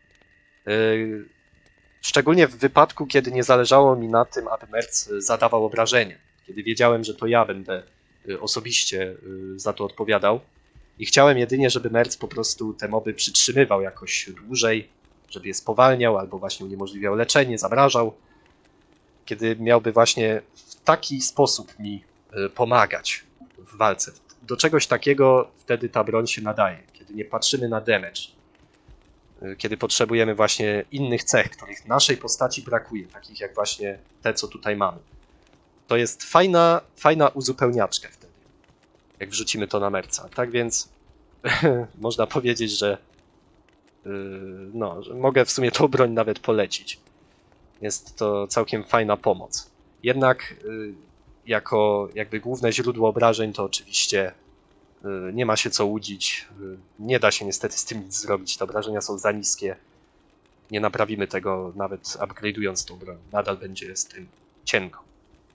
Szczególnie w wypadku, kiedy nie zależało mi na tym, aby merc zadawał obrażenia. Kiedy wiedziałem, że to ja będę osobiście za to odpowiadał. I chciałem jedynie, żeby merc po prostu te moby przytrzymywał jakoś dłużej, żeby je spowalniał, albo właśnie uniemożliwiał leczenie, zamrażał. Kiedy miałby właśnie w taki sposób mi pomagać w walce. Do czegoś takiego wtedy ta broń się nadaje. Kiedy nie patrzymy na damage. Kiedy potrzebujemy właśnie innych cech, których naszej postaci brakuje, takich jak właśnie te, co tutaj mamy. To jest fajna, fajna uzupełniaczka wtedy, jak wrzucimy to na merca. Tak więc można powiedzieć, że, yy, no, że mogę w sumie tą broń nawet polecić. Jest to całkiem fajna pomoc. Jednak yy, jako jakby główne źródło obrażeń to oczywiście yy, nie ma się co łudzić. Yy, nie da się niestety z tym nic zrobić. Te obrażenia są za niskie. Nie naprawimy tego nawet upgrade'ując tą broń. Nadal będzie z tym cienko.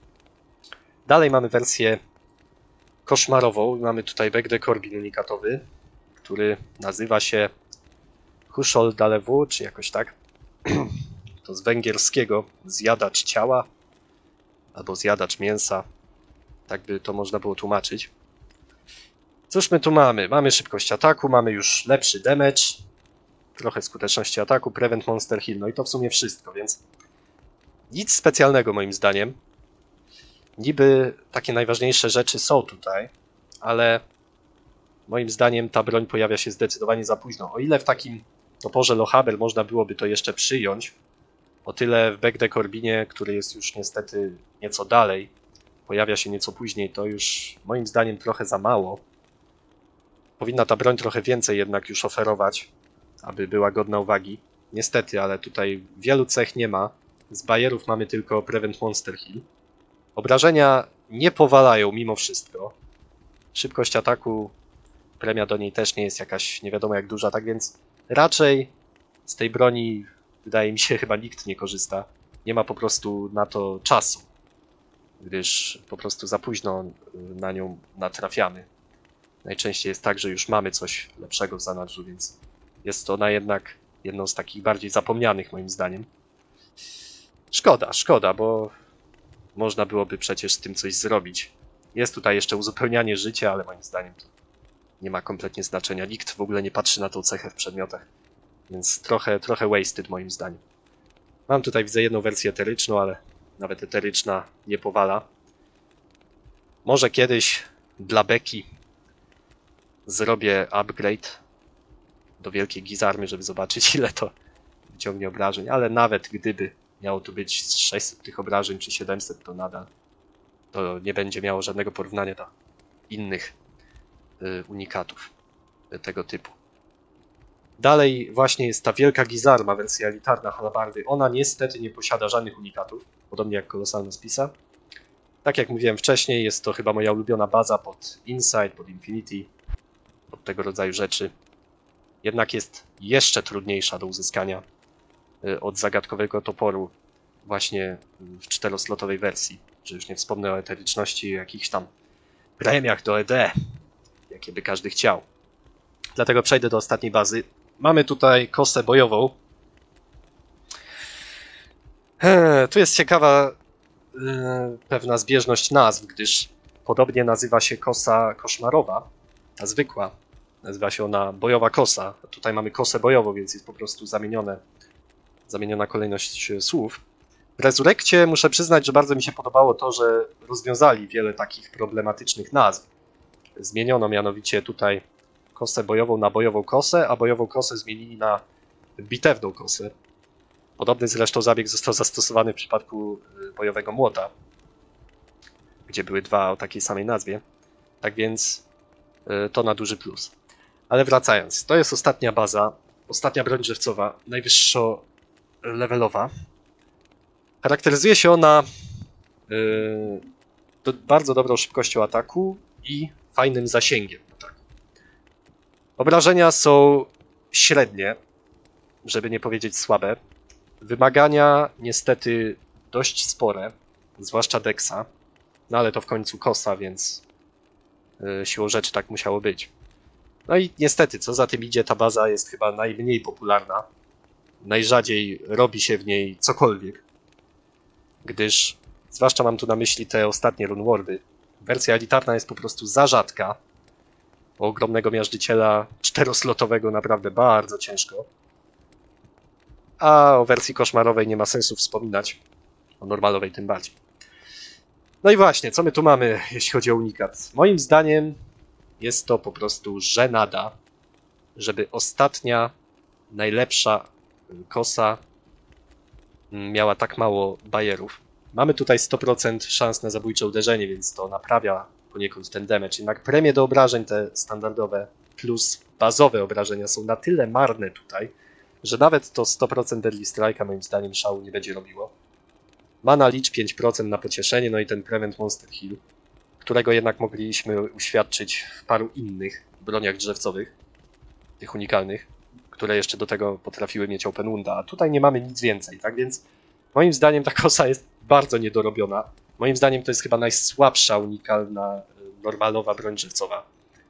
Dalej mamy wersję koszmarową. Mamy tutaj Weg de Corbin unikatowy, który nazywa się Huszol Dalewu, czy jakoś tak. To z węgierskiego zjadacz ciała, albo zjadacz mięsa. Tak by to można było tłumaczyć. Cóż my tu mamy? Mamy szybkość ataku, mamy już lepszy damage, trochę skuteczności ataku, prevent monster heal, no i to w sumie wszystko, więc nic specjalnego moim zdaniem. Niby takie najważniejsze rzeczy są tutaj, ale moim zdaniem ta broń pojawia się zdecydowanie za późno. O ile w takim toporze Lochaber można byłoby to jeszcze przyjąć, o tyle w Weg de Corbinie, który jest już niestety nieco dalej, pojawia się nieco później, to już moim zdaniem trochę za mało. Powinna ta broń trochę więcej jednak już oferować, aby była godna uwagi. niestety, ale tutaj wielu cech nie ma. Z bajerów mamy tylko Prevent Monster Heal. Obrażenia nie powalają mimo wszystko. Szybkość ataku, premia do niej też nie jest jakaś nie wiadomo jak duża, tak więc raczej z tej broni wydaje mi się chyba nikt nie korzysta. Nie ma po prostu na to czasu, gdyż po prostu za późno na nią natrafiamy. Najczęściej jest tak, że już mamy coś lepszego w zanadrzu, więc jest ona jednak jedną z takich bardziej zapomnianych moim zdaniem. Szkoda, szkoda, bo można byłoby przecież z tym coś zrobić. Jest tutaj jeszcze uzupełnianie życia, ale moim zdaniem to nie ma kompletnie znaczenia. Nikt w ogóle nie patrzy na tą cechę w przedmiotach, więc trochę, trochę wasted moim zdaniem. Mam tutaj, widzę, jedną wersję eteryczną, ale nawet eteryczna nie powala. Może kiedyś dla beki zrobię upgrade do wielkiej gizarmy, żeby zobaczyć, ile to wyciągnie obrażeń, ale nawet gdyby miało tu być sześćset tych obrażeń czy siedemset, to nadal to nie będzie miało żadnego porównania do innych y, unikatów y, tego typu. Dalej właśnie jest ta wielka gizarma, wersja elitarna halabardy. Ona niestety nie posiada żadnych unikatów, podobnie jak kolosalna spisa. Tak jak mówiłem wcześniej, jest to chyba moja ulubiona baza pod Insight, pod Infinity, pod tego rodzaju rzeczy. Jednak jest jeszcze trudniejsza do uzyskania od zagadkowego toporu właśnie w czteroslotowej wersji. Że już nie wspomnę o eteryczności i jakichś tam premiach do E D, jakie by każdy chciał. Dlatego przejdę do ostatniej bazy. Mamy tutaj kosę bojową. Eee, tu jest ciekawa e, pewna zbieżność nazw, gdyż podobnie nazywa się kosa koszmarowa, ta zwykła. Nazywa się ona bojowa kosa. A tutaj mamy kosę bojową, więc jest po prostu zamienione, zamieniona kolejność słów. W Rezurekcie muszę przyznać, że bardzo mi się podobało to, że rozwiązali wiele takich problematycznych nazw. Zmieniono mianowicie tutaj kosę bojową na bojową kosę, a bojową kosę zmienili na bitewną kosę. Podobny zresztą zabieg został zastosowany w przypadku bojowego młota, gdzie były dwa o takiej samej nazwie. Tak więc to na duży plus. Ale wracając, to jest ostatnia baza, ostatnia broń drzewcowa, najwyższo levelowa. Charakteryzuje się ona yy, do, bardzo dobrą szybkością ataku i fajnym zasięgiem ataku. Obrażenia są średnie, żeby nie powiedzieć słabe. Wymagania niestety dość spore, zwłaszcza Dexa, no ale to w końcu kosa, więc yy, siłą rzeczy tak musiało być. No i niestety, co za tym idzie, ta baza jest chyba najmniej popularna. Najrzadziej robi się w niej cokolwiek, gdyż, zwłaszcza mam tu na myśli te ostatnie runwordy, wersja elitarna jest po prostu za rzadka. O ogromnego miażdżyciela czteroslotowego naprawdę bardzo ciężko. A o wersji koszmarowej nie ma sensu wspominać, o normalowej tym bardziej. No i właśnie, co my tu mamy, jeśli chodzi o unikat? Moim zdaniem jest to po prostu żenada, żeby ostatnia, najlepsza kosa miała tak mało bajerów. Mamy tutaj sto procent szans na zabójcze uderzenie, więc to naprawia poniekąd ten damage. Jednak premie do obrażeń, te standardowe plus bazowe obrażenia są na tyle marne tutaj, że nawet to sto procent Deadly Strike'a moim zdaniem szału nie będzie robiło. Mana licz pięć procent na pocieszenie, no i ten Prevent Monster Heal, którego jednak mogliśmy uświadczyć w paru innych broniach drzewcowych, tych unikalnych, które jeszcze do tego potrafiły mieć Open Wounda, a tutaj nie mamy nic więcej, tak więc moim zdaniem ta kosa jest bardzo niedorobiona. Moim zdaniem to jest chyba najsłabsza unikalna, normalowa broń drzewcowa.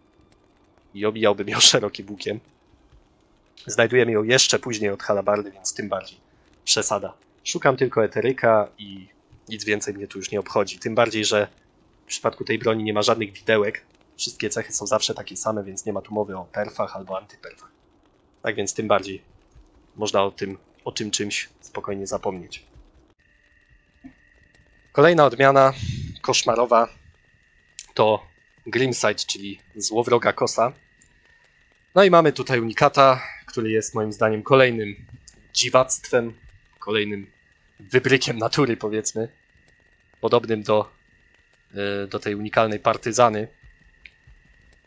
I obijałbym ją szerokim łukiem. Znajdujemy ją jeszcze później od halabardy, więc tym bardziej przesada. Szukam tylko eteryka i nic więcej mnie tu już nie obchodzi. Tym bardziej, że w przypadku tej broni nie ma żadnych widełek. Wszystkie cechy są zawsze takie same, więc nie ma tu mowy o perfach albo antyperfach. Tak więc tym bardziej można o tym, o tym czymś spokojnie zapomnieć. Kolejna odmiana koszmarowa to Grimsight, czyli złowroga kosa. No i mamy tutaj unikata, który jest moim zdaniem kolejnym dziwactwem, kolejnym wybrykiem natury, powiedzmy, podobnym do, do tej unikalnej partyzany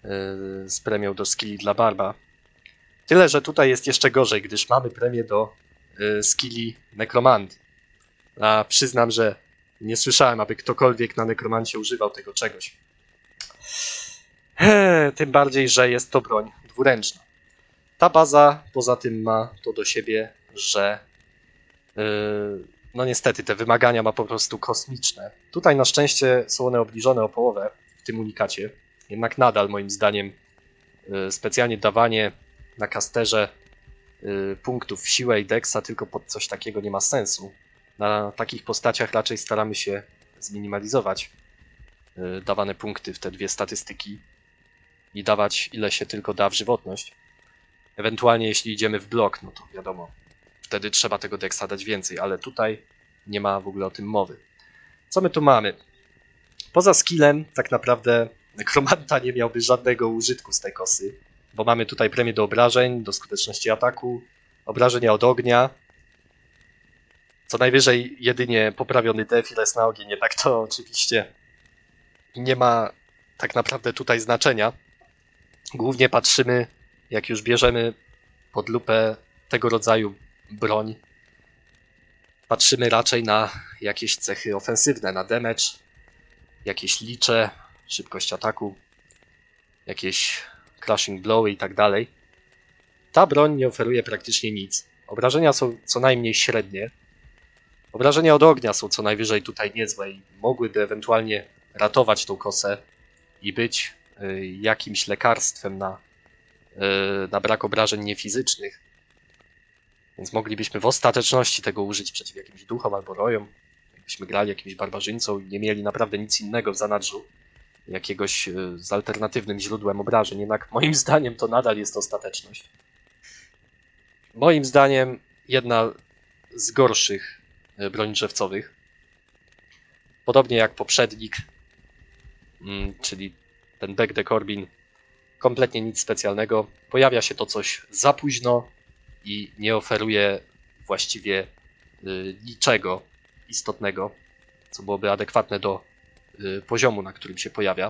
z premią do skilli dla barba. Tyle, że tutaj jest jeszcze gorzej, gdyż mamy premię do y, skilli nekromanty. A przyznam, że nie słyszałem, aby ktokolwiek na nekromancie używał tego czegoś. Eee, tym bardziej, że jest to broń dwuręczna. Ta baza poza tym ma to do siebie, że yy, no niestety te wymagania ma po prostu kosmiczne. Tutaj na szczęście są one obniżone o połowę w tym unikacie, jednak nadal moim zdaniem yy, specjalnie dawanie na casterze yy, punktów w siłę i dexa tylko pod coś takiego nie ma sensu. Na takich postaciach raczej staramy się zminimalizować yy, dawane punkty w te dwie statystyki i dawać ile się tylko da w żywotność. Ewentualnie jeśli idziemy w blok, no to wiadomo, wtedy trzeba tego dexa dać więcej, ale tutaj nie ma w ogóle o tym mowy. Co my tu mamy? Poza skillem tak naprawdę nekromanta nie miałby żadnego użytku z tej kosy, bo mamy tutaj premię do obrażeń, do skuteczności ataku, obrażenia od ognia, co najwyżej jedynie poprawiony defilez na ogień, jednak to oczywiście nie ma tak naprawdę tutaj znaczenia. Głównie patrzymy, jak już bierzemy pod lupę tego rodzaju broń, patrzymy raczej na jakieś cechy ofensywne, na damage, jakieś licze, szybkość ataku, jakieś crushing blowy i tak dalej. Ta broń nie oferuje praktycznie nic. Obrażenia są co najmniej średnie. Obrażenia od ognia są co najwyżej tutaj niezłe i mogłyby ewentualnie ratować tą kosę i być y, jakimś lekarstwem na na brak obrażeń niefizycznych. Więc moglibyśmy w ostateczności tego użyć przeciw jakimś duchom albo rojom. Jakbyśmy grali jakimś barbarzyńcą i nie mieli naprawdę nic innego w zanadrzu, jakiegoś z alternatywnym źródłem obrażeń. Jednak moim zdaniem to nadal jest ostateczność. Moim zdaniem jedna z gorszych broni drzewcowych. Podobnie jak poprzednik, czyli ten Bec de Corbin. Kompletnie nic specjalnego. Pojawia się to coś za późno i nie oferuje właściwie y, niczego istotnego, co byłoby adekwatne do y, poziomu, na którym się pojawia.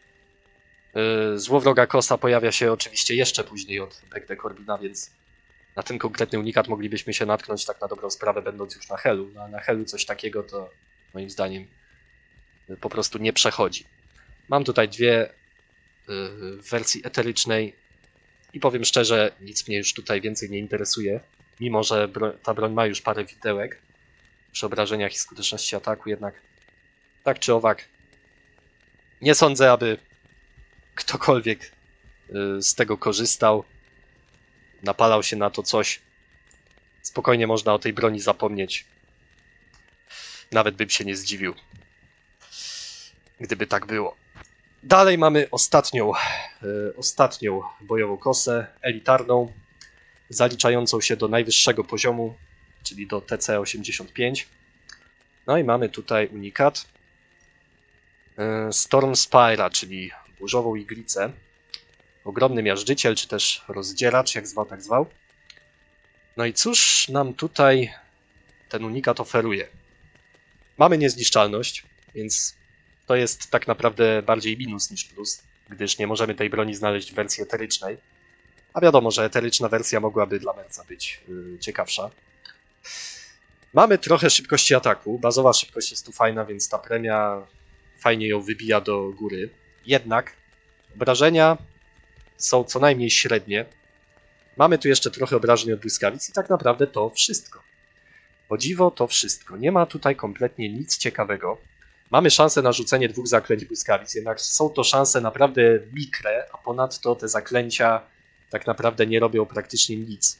Y, złowroga kosa pojawia się oczywiście jeszcze później od Bec de Corbina, więc na ten konkretny unikat moglibyśmy się natknąć tak na dobrą sprawę, będąc już na Helu. No, a na Helu coś takiego to moim zdaniem y, po prostu nie przechodzi. Mam tutaj dwie w wersji eterycznej i powiem szczerze, nic mnie już tutaj więcej nie interesuje, mimo że bro ta broń ma już parę widełek przy obrażeniach i skuteczności ataku, jednak tak czy owak nie sądzę, aby ktokolwiek z tego korzystał, napalał się na to coś. Spokojnie można o tej broni zapomnieć. Nawet bym się nie zdziwił, gdyby tak było. Dalej mamy ostatnią, yy, ostatnią bojową kosę, elitarną, zaliczającą się do najwyższego poziomu, czyli do T C osiemdziesiąt pięć. No i mamy tutaj unikat yy, Storm Spira, czyli burzową iglicę. Ogromny miażdżyciel, czy też rozdzieracz, jak zwał, tak zwał. No i cóż nam tutaj ten unikat oferuje? Mamy niezniszczalność, więc to jest tak naprawdę bardziej minus niż plus, gdyż nie możemy tej broni znaleźć w wersji eterycznej. A wiadomo, że eteryczna wersja mogłaby dla Merca być yy, ciekawsza. Mamy trochę szybkości ataku. Bazowa szybkość jest tu fajna, więc ta premia fajnie ją wybija do góry. Jednak obrażenia są co najmniej średnie. Mamy tu jeszcze trochę obrażeń od błyskawic i tak naprawdę to wszystko. O dziwo to wszystko. Nie ma tutaj kompletnie nic ciekawego. Mamy szansę na rzucenie dwóch zaklęć błyskawic, jednak są to szanse naprawdę mikre, a ponadto te zaklęcia tak naprawdę nie robią praktycznie nic.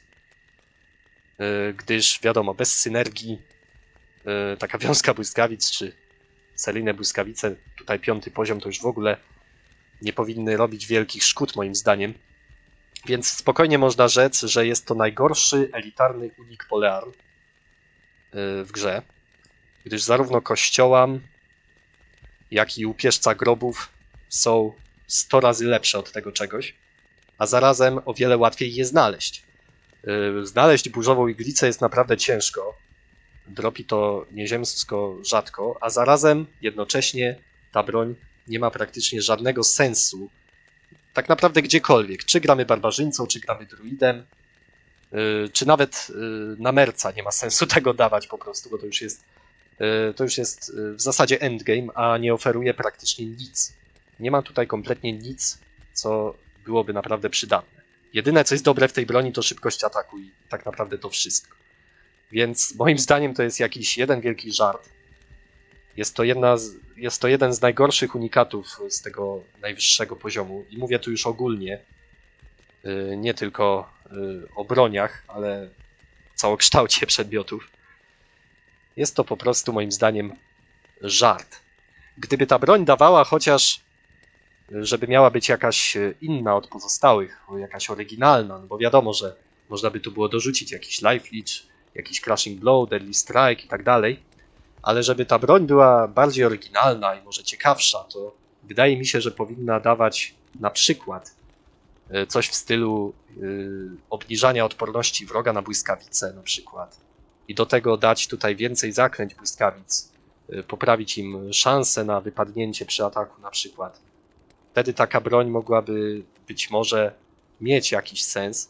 Gdyż wiadomo, bez synergii taka wiązka błyskawic czy seryjne błyskawice, tutaj piąty poziom, to już w ogóle nie powinny robić wielkich szkód moim zdaniem. Więc spokojnie można rzec, że jest to najgorszy elitarny unik Polearm w grze, gdyż zarówno kościołam, jak i upieżca grobów są sto razy lepsze od tego czegoś, a zarazem o wiele łatwiej je znaleźć. Znaleźć burzową iglicę jest naprawdę ciężko, dropi to nieziemsko rzadko, a zarazem jednocześnie ta broń nie ma praktycznie żadnego sensu tak naprawdę gdziekolwiek, czy gramy barbarzyńcą, czy gramy druidem, czy nawet na merca nie ma sensu tego dawać po prostu, bo to już jest, to już jest w zasadzie endgame, a nie oferuje praktycznie nic. Nie ma tutaj kompletnie nic, co byłoby naprawdę przydatne. Jedyne, co jest dobre w tej broni, to szybkość ataku i tak naprawdę to wszystko. Więc moim zdaniem to jest jakiś jeden wielki żart. Jest to, jedna z, jest to jeden z najgorszych unikatów z tego najwyższego poziomu. I mówię tu już ogólnie, nie tylko o broniach, ale o całokształcie przedmiotów. Jest to po prostu moim zdaniem żart. Gdyby ta broń dawała chociaż, żeby miała być jakaś inna od pozostałych, jakaś oryginalna, no bo wiadomo, że można by tu było dorzucić jakiś life leech, jakiś crashing blow, deadly strike i tak dalej, ale żeby ta broń była bardziej oryginalna i może ciekawsza, to wydaje mi się, że powinna dawać na przykład coś w stylu yy, obniżania odporności wroga na błyskawice na przykład i do tego dać tutaj więcej zaklęć błyskawic, yy, poprawić im szansę na wypadnięcie przy ataku na przykład. Wtedy taka broń mogłaby być może mieć jakiś sens,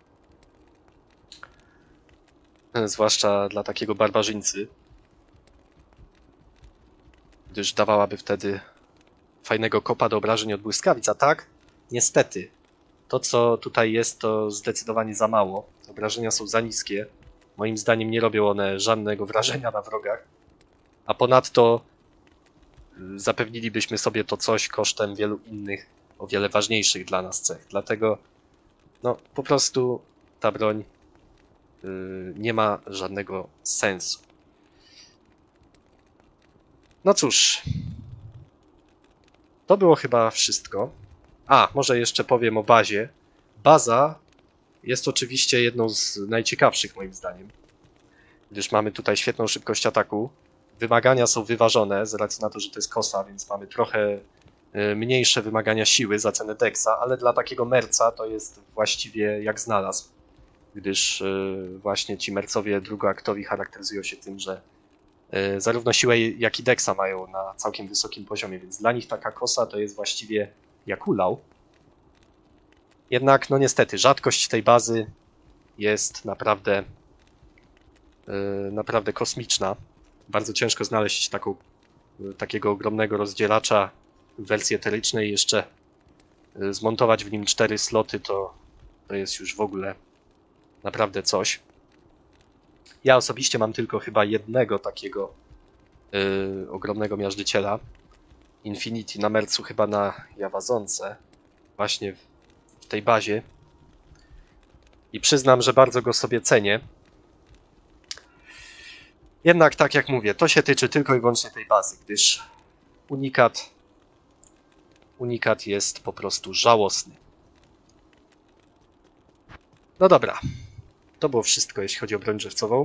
zwłaszcza dla takiego barbarzyńcy, gdyż dawałaby wtedy fajnego kopa do obrażeń od błyskawic, a tak niestety to, co tutaj jest, to zdecydowanie za mało. Obrażenia są za niskie. Moim zdaniem nie robią one żadnego wrażenia na wrogach. A ponadto zapewnilibyśmy sobie to coś kosztem wielu innych, o wiele ważniejszych dla nas cech. Dlatego no, po prostu ta broń yy, nie ma żadnego sensu. No cóż. To było chyba wszystko. A, może jeszcze powiem o bazie. Baza jest oczywiście jedną z najciekawszych moim zdaniem, gdyż mamy tutaj świetną szybkość ataku. Wymagania są wyważone z racji na to, że to jest kosa, więc mamy trochę mniejsze wymagania siły za cenę dexa, ale dla takiego merca to jest właściwie jak znalazł, gdyż właśnie ci mercowie drugoaktowi charakteryzują się tym, że zarówno siłę jak i dexa mają na całkiem wysokim poziomie, więc dla nich taka kosa to jest właściwie jak ulał. Jednak, no niestety, rzadkość tej bazy jest naprawdę, yy, naprawdę kosmiczna. Bardzo ciężko znaleźć taką, yy, takiego ogromnego rozdzielacza w wersji eterycznej i jeszcze yy, zmontować w nim cztery sloty, to, to jest już w ogóle naprawdę coś. Ja osobiście mam tylko chyba jednego takiego yy, ogromnego miażdżyciela. Infinity na mercu, chyba na Jawazonce, właśnie w tej bazie. I przyznam, że bardzo go sobie cenię. Jednak tak jak mówię, to się tyczy tylko i wyłącznie tej bazy, gdyż unikat, unikat jest po prostu żałosny. No dobra, to było wszystko, jeśli chodzi o broń drzewcową.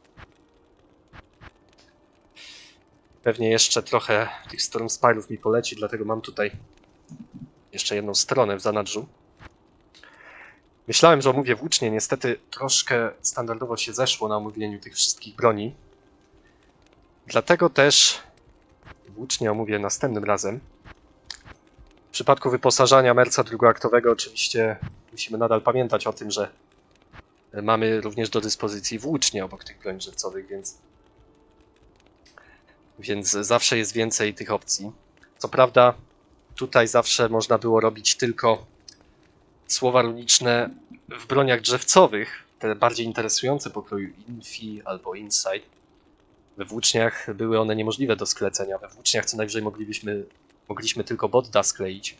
Pewnie jeszcze trochę tych Storm Spire'ów mi poleci, dlatego mam tutaj jeszcze jedną stronę w zanadrzu. Myślałem, że omówię włócznie, niestety troszkę standardowo się zeszło na omówieniu tych wszystkich broni. Dlatego też włócznie omówię następnym razem. W przypadku wyposażania merca drugoaktowego oczywiście musimy nadal pamiętać o tym, że mamy również do dyspozycji włócznie obok tych broni drzewcowych, więc, więc zawsze jest więcej tych opcji. Co prawda tutaj zawsze można było robić tylko słowa runiczne w broniach drzewcowych, te bardziej interesujące pokroju Infi albo Insight. We włóczniach były one niemożliwe do sklecenia. We włóczniach co najwyżej moglibyśmy, mogliśmy tylko Bodda skleić.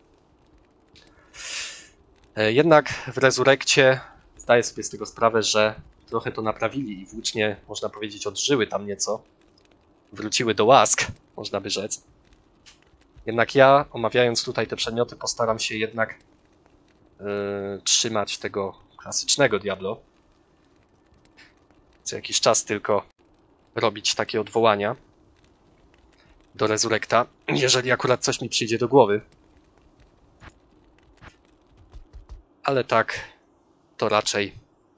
Jednak w Rezurekcie zdaję sobie z tego sprawę, że trochę to naprawili i włócznie, można powiedzieć, odżyły tam nieco. Wróciły do łask, można by rzec. Jednak ja, omawiając tutaj te przedmioty, postaram się jednak yy, trzymać tego klasycznego Diablo. Co jakiś czas tylko robić takie odwołania do Rezurekta, jeżeli akurat coś mi przyjdzie do głowy. Ale tak, to raczej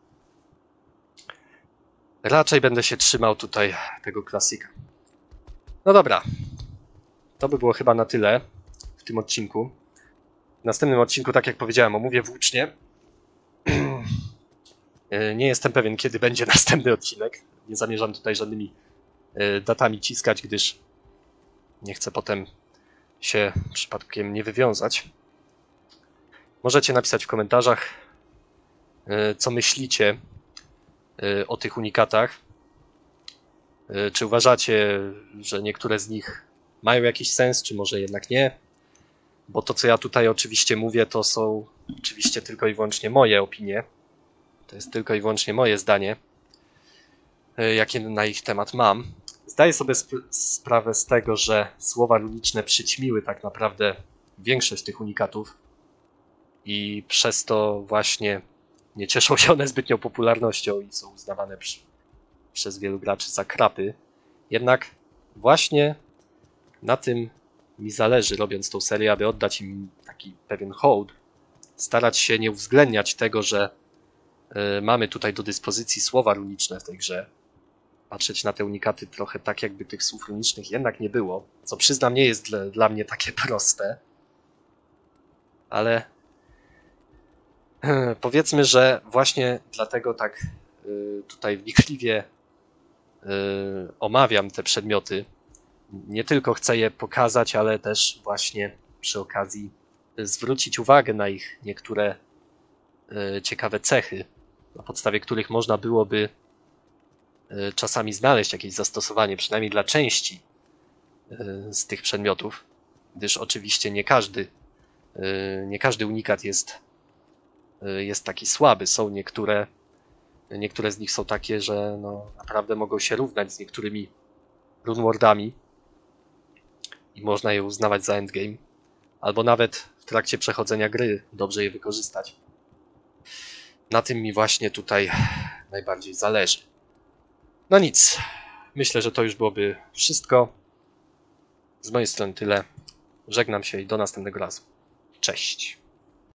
raczej będę się trzymał tutaj tego klasyka. No dobra, to by było chyba na tyle w tym odcinku. W następnym odcinku, tak jak powiedziałem, omówię włócznie. Nie jestem pewien, kiedy będzie następny odcinek. Nie zamierzam tutaj żadnymi datami ciskać, gdyż nie chcę potem się przypadkiem nie wywiązać. Możecie napisać w komentarzach, co myślicie o tych unikatach. Czy uważacie, że niektóre z nich mają jakiś sens, czy może jednak nie? Bo to, co ja tutaj oczywiście mówię, to są oczywiście tylko i wyłącznie moje opinie. To jest tylko i wyłącznie moje zdanie, jakie na ich temat mam. Zdaję sobie sp- sprawę z tego, że słowa runiczne przyćmiły tak naprawdę większość tych unikatów i przez to właśnie nie cieszą się one zbytnią popularnością i są uznawane przy, przez wielu graczy za krapy. Jednak właśnie na tym mi zależy, robiąc tą serię, aby oddać im taki pewien hołd, starać się nie uwzględniać tego, że y, mamy tutaj do dyspozycji słowa runiczne w tej grze. Patrzeć na te unikaty trochę tak, jakby tych słów runicznych jednak nie było, co przyznam nie jest dla, dla mnie takie proste, ale powiedzmy, że właśnie dlatego tak y, tutaj wnikliwie y, omawiam te przedmioty. Nie tylko chcę je pokazać, ale też właśnie przy okazji zwrócić uwagę na ich niektóre y, ciekawe cechy, na podstawie których można byłoby y, czasami znaleźć jakieś zastosowanie, przynajmniej dla części y, z tych przedmiotów, gdyż oczywiście nie każdy, y, nie każdy unikat jest jest taki słaby. Są niektóre, niektóre z nich są takie, że no, naprawdę mogą się równać z niektórymi runewardami i można je uznawać za endgame, albo nawet w trakcie przechodzenia gry dobrze je wykorzystać. Na tym mi właśnie tutaj najbardziej zależy. No nic, myślę, że to już byłoby wszystko. Z mojej strony tyle. Żegnam się i do następnego razu. Cześć.